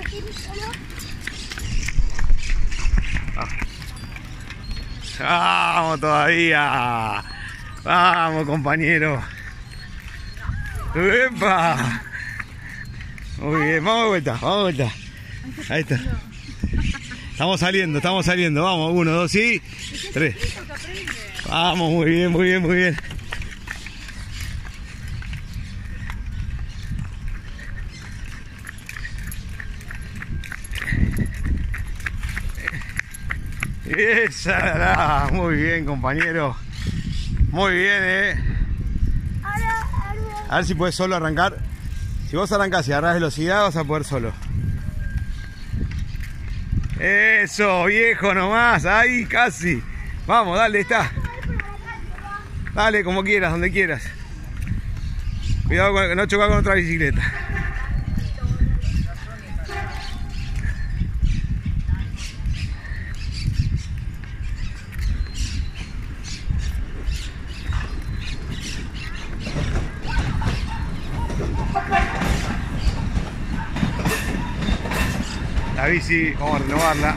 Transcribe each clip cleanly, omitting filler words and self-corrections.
Vamos todavía. Vamos, compañero. ¡Epa! Muy bien, vamos de vuelta, vamos de vuelta. Ahí está. Estamos saliendo. Vamos, 1, 2 y 3. Vamos, muy bien, muy bien, muy bien. Esa, muy bien, compañero. Muy bien, A ver si puedes solo arrancar. Si vos arrancás y agarrás velocidad, vas a poder solo. Eso, viejo, nomás. Ahí, casi. Vamos, dale, está. Dale, como quieras, donde quieras. Cuidado con no chocar con otra bicicleta. La bici, vamos a renovarla.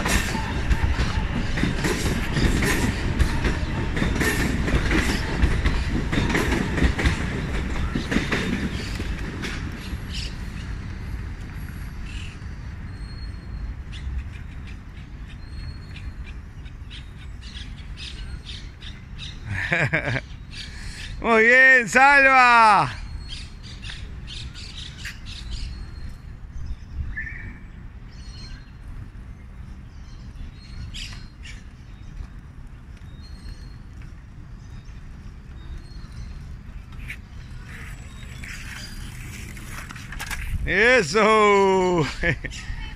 Muy bien, Salva. Eso.